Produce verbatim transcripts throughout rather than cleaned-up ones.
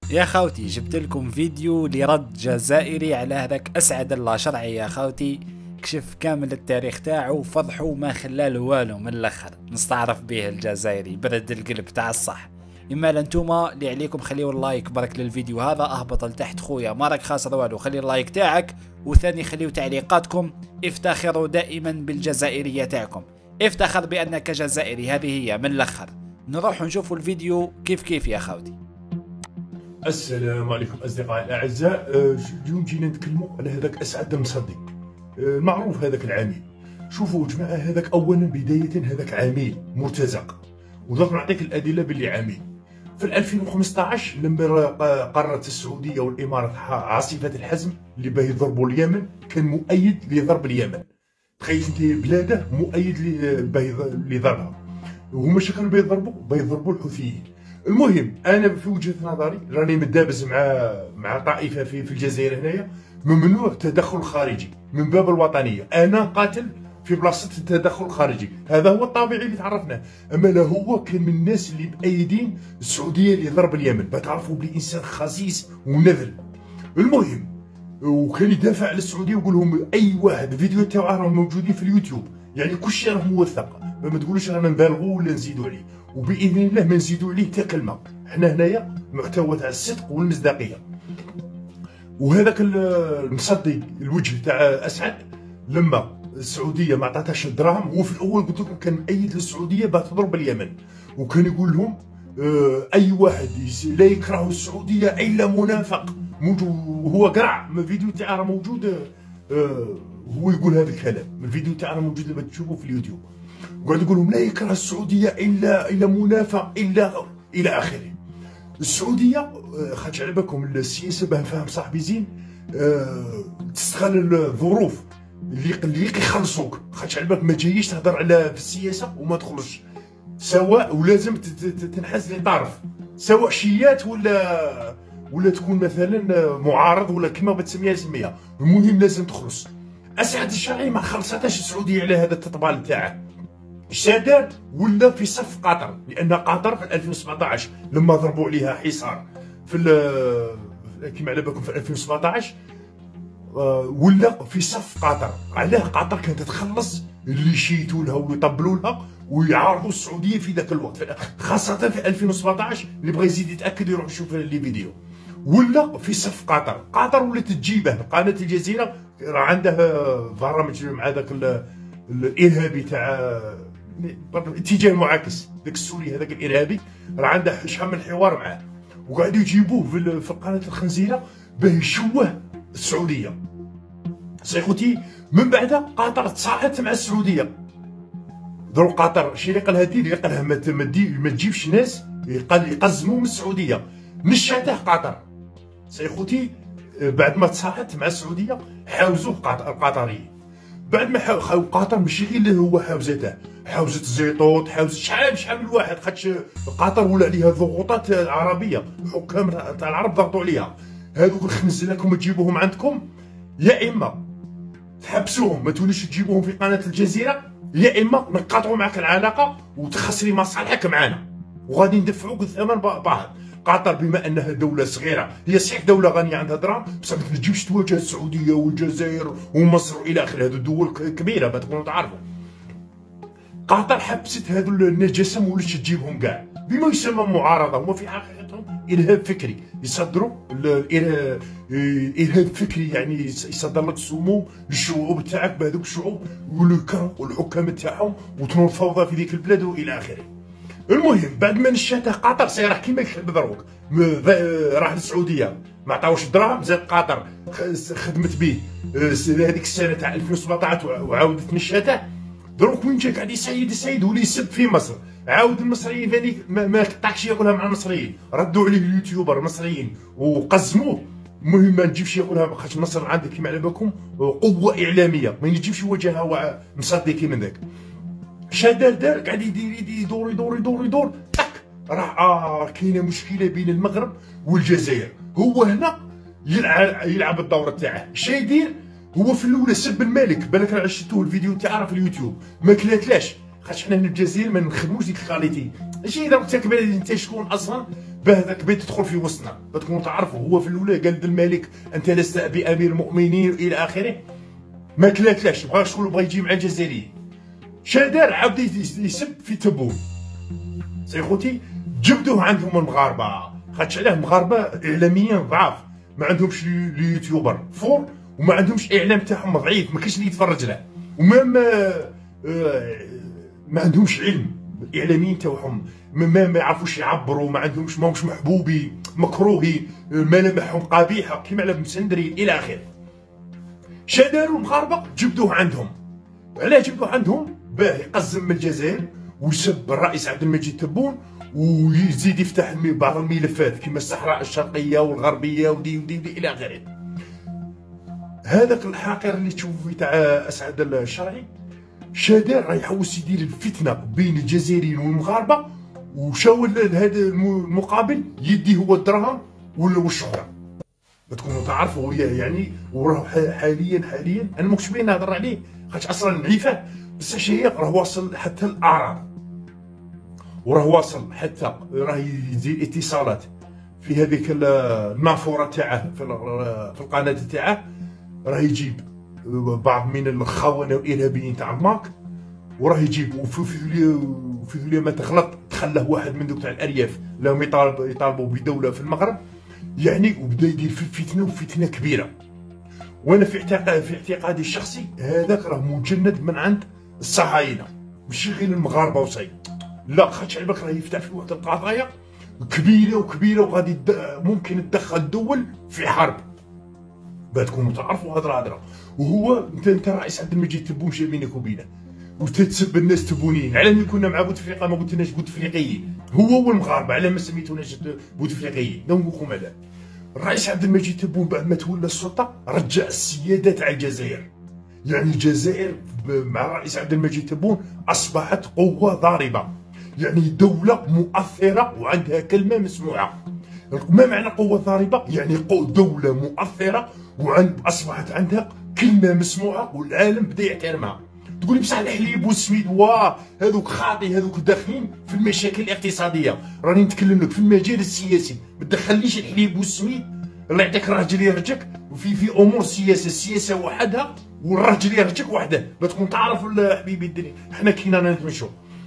يا خوتي جبت لكم فيديو لرد جزائري على هذاك اسعد الله شرعي يا خوتي. كشف كامل التاريخ تاعو وفضحو ما خلاله والو من الاخر. نستعرف به الجزائري برد القلب تاع الصح. اما لانتوما اللي عليكم خليوا اللايك برك للفيديو هذا، اهبط لتحت خويا ما راك خاسر والو، خلي اللايك تاعك، وثاني خليوا تعليقاتكم. افتخروا دائما بالجزائرية تاعكم، افتخر بانك جزائري، هذه هي من الاخر. نروح نشوفوا الفيديو كيف كيف يا خوتي. السلام عليكم اصدقائي الاعزاء. اليوم جينا نتكلموا على هذاك اسعد المصدي المعروف هذاك العميل. شوفوا جماعه، هذاك اولا بدايه هذاك عميل مرتزق، ودرك نعطيك الادله باللي عميل. في ألفين وخمسطاش لما قررت السعوديه والامارات عاصفه الحزم اللي باه يضربوا اليمن، كان مؤيد لضرب اليمن. تخيل انت بلاده مؤيد لضربها، وهما شنو كانوا بيضربوا؟ بيضربوا الحوثيين. المهم انا في وجهه نظري راني متدابز مع مع طائفه في في الجزائر هنايا، ممنوع التدخل الخارجي من باب الوطنيه. انا قاتل في بلاصه التدخل الخارجي، هذا هو الطبيعي اللي تعرفناه. اما لا، هو كان من الناس اللي مأيدين السعوديه لضرب اليمن، بتعرفوا بلي انسان خسيس ونذل. المهم وكان يدافع على السعوديه ويقول لهم اي واحد الفيديو تاعو راهم موجودين في اليوتيوب، يعني كل شيء راه موثق، ما تقولوش رانا نبالغوا ولا نزيدوا عليه، وباذن الله ما نزيدوا عليه حتى كلمه. حنا هنايا محتوى تاع الصدق والمصداقيه. وهذاك المصدي الوجه تاع اسعد، لما السعوديه ما عطاتهاش الدراهم، هو في الاول قلت لكم كان مأيد للسعوديه باه تضرب اليمن، وكان يقول لهم اه اي واحد لا يكره السعوديه الا منافق. هو قرع من الفيديو تاعه راه موجود، اه هو يقول هذا الكلام، الفيديو تاعه راه موجود لما تشوفوه في اليوتيوب. وقاعد يقول لهم لا يكره السعوديه الا الا منافق الا الى اخره. السعوديه خاطش على بالكم السياسه باه فاهم صاحبي زين، أه تستغل الظروف اللي اللي يخلصوك. خاطش على بالك ما تجيش تهضر على في السياسه وما تخلصش، سواء ولازم تنحاز لطرف، سواء شيات ولا ولا تكون مثلا معارض ولا كما بتسميها سميها، المهم لازم تخلص. اسعد الشرعي ما خلصتهاش السعوديه على هذا التطبال تاعه. الشادر ولا في صف قطر، لان قطر في ألفين وسبعطاش لما ضربوا عليها حصار في كما على بالكم في ألفين وسبعطاش، ولا في صف قطر. علاه قطر كانت تتخلص اللي يشيتوا لها ويطبلوا لها ويعارضوا السعوديه في ذاك الوقت، خاصه في ألفين وسبعطاش. اللي بغى يزيد يتاكد يروح يشوف لي فيديو. ولا في صف قطر، قطر ولات تجيبه. قناه الجزيره راه عندها برامج مع ذاك الارهابي تاع اتجاه معاكس، ذاك السوري هذاك الارهابي راه عنده شحال من حوار معاه، وقاعدوا يجيبوه في, في القناه الخنزيره باه يشوه السعوديه. سيخوتي من بعد قطر تصاحت مع السعوديه. دروك قطر شي اللي قالها دير، قالها ما ما تجيبش ناس يقزموا من السعوديه، نشاته قطر. سيخوتي بعد ما تصاحت مع السعوديه حاوزوه القطريين. بعد ما حاو قطر ماشي غير اللي هو حاوزته، حاوزت زيطوط، حاوزت شحال شحال من واحد، خاطش قطر ولا عليها ضغوطات عربيه، حكام تاع العرب ضغطوا عليها. هذوك الخنزله راكم تجيبوهم عندكم، يا اما تحبسوهم ما توليش تجيبوهم في قناه الجزيره، يا اما نقاطعوا معك العلاقه وتخسري مصالحك معنا، وغادي ندفعوك الثمن باهظ. قطر بما انها دوله صغيره، هي صحيح دوله غنيه عندها دراهم، بصح ما تجيبش تواجه السعوديه والجزائر ومصر والى اخره، هذو دول كبيره بتكونوا تعرفوا. قطر حبست هذو النجاسه، ما ولاتش تجيبهم كاع بما يسمى معارضه، هما في حقيقتهم ارهاب فكري، يصدروا الارهاب فكري، يعني يصدر لك السموم للشعوب تاعك بهذوك الشعوب والكره والحكام تاعهم، وتنوض فوضى في ذيك البلاد والى اخره. المهم بعد ما نشاته قطر سيروح كيما يحب دروك، راح للسعوديه ما عطاوش دراهم، زاد قطر خدمت به هذيك السنه تاع ألفين وسبعطاش وعاودت نشاته. دروك وين جا قاعد يسيد يسيد ولي يسب في مصر، عاود المصريين ثاني ما, ما قطعش يقولها مع المصريين، ردوا عليه اليوتيوبر المصريين وقزموه. المهم ما نجيبش يقولها، خاطر مصر عندك كيما على بالكم قوه اعلاميه، ما يجيبش يواجهها مصدي كيما ذاك. شادر دار قاعد يدير يدور يدور يدور يدور تك راح اه كاينه مشكله بين المغرب والجزائر. هو هنا يلعب يلعب الدور تاعه. اش يدير؟ هو في الاولى سب الملك، بالك راه شفتوه الفيديو تاعه في اليوتيوب، ما كلاتلاش، خاطر حنا هنا في الجزائر ما نخدموش ديك الكاليتي. اش اذا قلت لك انت شكون اصلا باه ذاك بيت تدخل في وسطنا، بتكونوا تعرفوا. هو في الاولى قال الملك انت لست بامير المؤمنين الى اخره، ما كلاتلاش، بغا شكون بغا يجي مع الجزائريين. شادار عاود يسب في تبون. سي خوتي جبدوه عندهم المغاربه، خاطش علاه المغاربه اعلاميا ضعاف، ما عندهمش اليوتيوبر فور، وما عندهمش اعلام تاعهم ضعيف، ما كاينش اللي يتفرج له، ومام ما عندهمش علم. الاعلاميين تاعهم ما, ما يعرفوش يعبروا، ما عندهمش، ماهمش محبوبين، مكروهين، ملامحهم قبيحه كيما على مسندري الى اخره. شاداروا المغاربه جبدوه عندهم. علاه جبدوه عندهم؟ باه يقزم من الجزائر ويسب الرئيس عبد المجيد تبون، ويزيد يفتح بعض الملفات كما الصحراء الشرقيه والغربيه ودي ودي, ودي الى اخره. هذاك الحاقر اللي تشوفوا فيه تاع اسعد الشرعي، شادار راه يحوس يدير الفتنه بين الجزائريين والمغاربه، وشاول هذا المقابل يدي هو الدرهم والشهره. تكونوا تعرفوا يعني. وراه حاليا حاليا انا ماكش بين نهضر عليه خاطش اصلا نعيفه، بس اش راه واصل حتى الاعراض، وراه واصل حتى راه يزيد اتصالات في هذيك النافوره تاعه في القناه تاعه، راه يجيب بعض من الخونه والارهابيين تاع الماك، وراه يجيب. وفي في ذوليا ما تغلط تخلاه واحد من دوك تاع الارياف لهم يطالب يطالبوا بدوله في المغرب يعني، وبدا يدير في الفتنه وفتنه كبيره. وانا في اعتقاد في اعتقادي الشخصي هذاك راه مجند من عند الصهاينه، ماشي غير المغاربه وصاي، لا خاطش على بالك راه يفتح في واحد القضايا كبيره وكبيره، وغادي ممكن تدخل الدول في حرب. بتكونوا تعرفوا هاد الهضره. وهو انت انت رئيس عبد المجيد تبون شي بينك وبينه، وتتسب الناس تبونيين. على ملي كنا مع بوتفليقه ما قلتلناش بوتفليقيين، هو والمغاربه على ما سميتوناش بوتفليقيين. نقولكم علاه. الرئيس عبد المجيد تبون بعد ما تولى السلطه رجع السياده تاع الجزائر، يعني الجزائر مع الرئيس عبد المجيد تبون اصبحت قوه ضاربه، يعني دوله مؤثره وعندها كلمه مسموعه. ما معنى قوه ضاربه؟ يعني دوله مؤثره وعند اصبحت عندها كلمه مسموعه والعالم بدا يحترمها. تقولي بصح الحليب والسميد واه هذوك خاطي، هذوك داخلين في المشاكل الاقتصاديه. راني نتكلم لك في المجال السياسي، ما تدخليش الحليب والسميد. الله يعطيك الراجل يرجك وفي في امور السياسه، السياسه وحدها والراجل يرجك وحده. بتكون تعرف حبيبي الدنيا حنا كي رانا نتمشوا.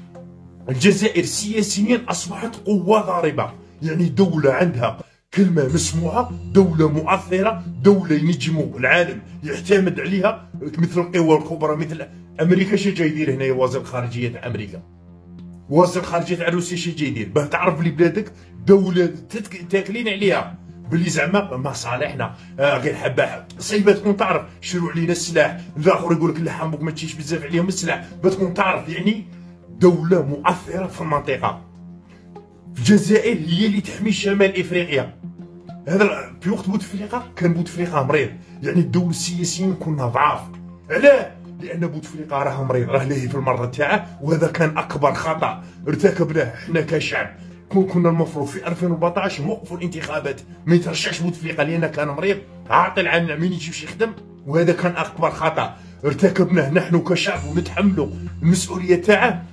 الجزائر سياسيا اصبحت قوه ضاربه، يعني دوله عندها كلمة مسموعة، دولة مؤثرة، دولة ينجموا العالم يعتمد عليها، مثل القوى الكبرى مثل أمريكا. شي جاي يدير هنايا وزير الخارجية تاع أمريكا، وزير الخارجية تاع روسيا شي جاي يدير؟ باه تعرف بلي بلادك دولة تاكلين عليها بلي زعما مصالحنا آه غير حباها. صعيبة تكون تعرف شروا علينا السلاح، الاخر يقول لك اللحم ما تجيش بزاف عليهم السلاح. بتكون تعرف يعني دولة مؤثرة في المنطقة. الجزائر هي اللي تحمي شمال افريقيا. هذا في وقت بوتفليقه كان بوتفليقه مريض، يعني الدول السياسيين كنا ضعاف. علاه؟ لان بوتفليقه راه مريض، راه لاهي في المرض تاعه، وهذا كان اكبر خطا ارتكبناه احنا كشعب. كنا المفروض في ألفين وأربعطاش نوقفوا الانتخابات، ما يترشحش بوتفليقه لان كان مريض عاطل عنا ما يجيش يخدم، وهذا كان اكبر خطا ارتكبناه نحن كشعب ونتحملوا المسؤوليه تاعه.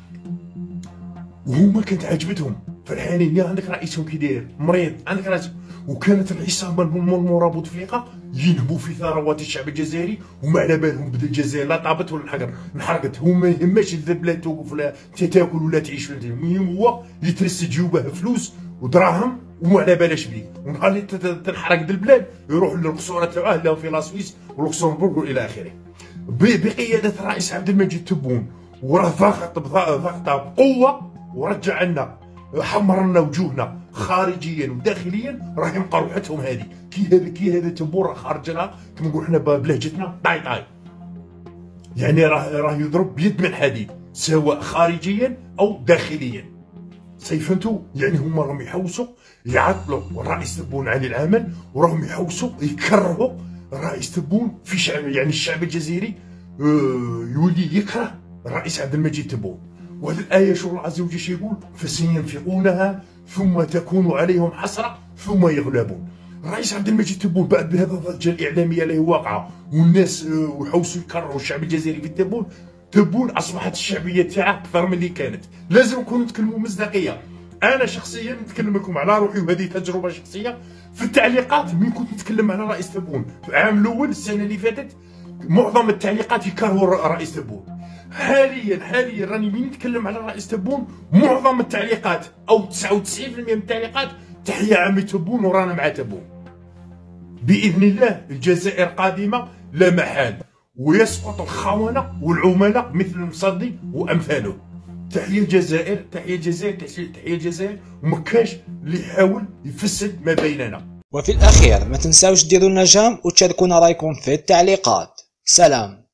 وهما كانت عجبتهم فرحانين، يا عندك رئيسهم كي داير مريض، عندك رئيس. وكانت العصابه المورا بوتفليقه ينهبوا في ثروات الشعب الجزائري، وما على بالهم بدا الجزائر لا طابت ولا انحقر انحرقت. هما ما يهمش البلاد توقف ولا تاكل ولا تعيش، المهم هو يترس جيوبه فلوس ودراهم وما على بالاش بيه. ونهار اللي تنحرق البلاد يروح للقصوره تاعه اللي في لاسويس ولوكسمبورغ والى اخره، بقياده الرئيس عبد المجيد تبون. وراه ضغط ضغط بقوه ورجع لنا، حمر لنا وجوهنا خارجيا وداخليا. راه يبقى روحتهم هذه كي هذا كي هذا تبون راه خارج لها كما نقول حنا بلهجتنا طاي طاي، يعني راه راه يضرب بيد من حديد سواء خارجيا او داخليا. فهمتوا؟ يعني هما راهم يحوسوا يعطلوا الرئيس تبون عن العمل، وراهم يحوسوا يكرهوا الرئيس تبون في شعب، يعني الشعب الجزائري يولي يكره الرئيس عبد المجيد تبون. وهذه الآية شو الله عز وجل يقول؟ فسينفقونها ثم تكون عليهم حسرة ثم يغلبون. الرئيس عبد المجيد تبون بعد بهذا الضجة الإعلامية اللي واقعة والناس وحوسوا يكرهوا الشعب الجزائري في تبون، تبون أصبحت الشعبية تاعها أكثر من اللي كانت. لازم نكونوا نتكلموا مصداقية. انا شخصيا نتكلم لكم على روحي، وهذه تجربه شخصيه. في التعليقات من كنت نتكلم على رئيس تبون في العام الاول السنه اللي فاتت، معظم التعليقات يكرهوا رئيس تبون. حاليا حاليا راني من نتكلم على رئيس تبون، معظم التعليقات او تسعة وتسعين بالمئة من التعليقات تحيا عمي تبون ورانا مع تبون. باذن الله الجزائر قادمه لا محال، ويسقط الخونه والعملاء مثل المصدي وامثاله. تحيا الجزائر، تحيا الجزائر، تحيا الجزائر، ومكاش اللي يحاول يفسد ما بيننا. وفي الاخير ما تنساوش ديروا لنا جام وتشاركونا رايكم في التعليقات. سلام.